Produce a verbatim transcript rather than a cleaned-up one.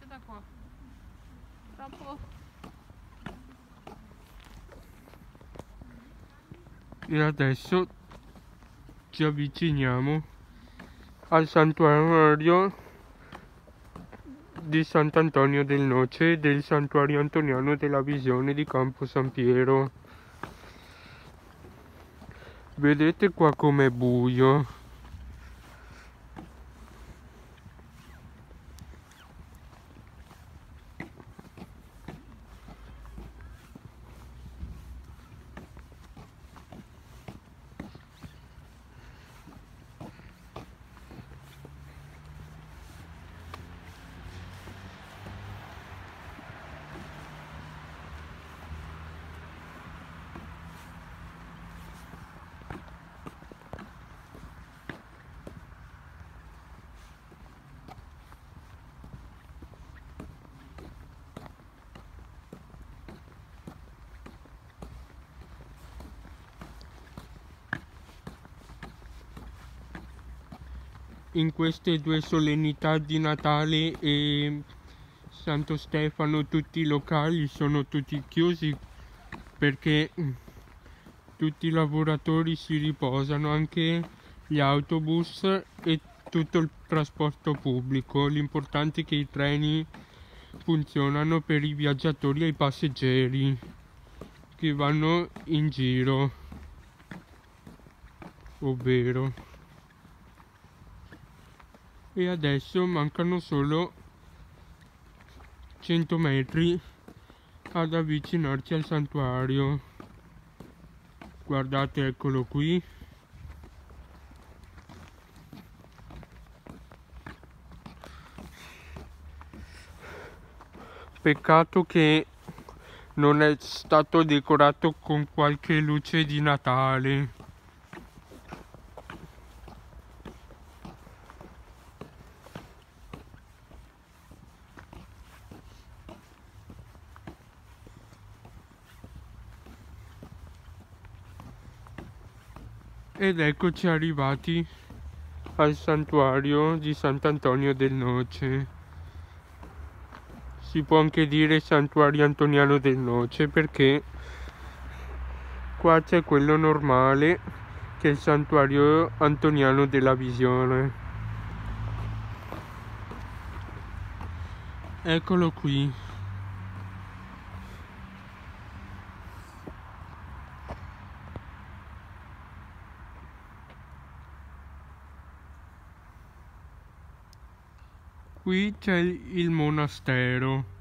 da qua. Troppo. E adesso ci avviciniamo al santuario di Sant'Antonio del Noce e del santuario antoniano della Visione di Campo San Piero. Vedete qua com'è buio? In queste due solennità di Natale e Santo Stefano tutti i locali sono tutti chiusi perché tutti i lavoratori si riposano, anche gli autobus e tutto il trasporto pubblico. L'importante è che i treni funzionano per i viaggiatori e i passeggeri che vanno in giro, ovvero. E adesso mancano solo cento metri ad avvicinarci al santuario. Guardate, eccolo qui. Peccato che non è stato decorato con qualche luce di Natale. Ed eccoci arrivati al santuario di Sant'Antonio del Noce. Si può anche dire santuario antoniano del Noce perché qua c'è quello normale che è il santuario antoniano della Visione. Eccolo qui. Qui c'è il monastero.